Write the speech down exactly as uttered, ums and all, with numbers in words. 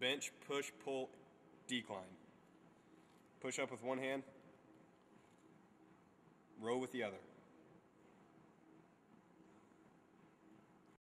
bench, push, pull, decline. Push up with one hand, row with the other.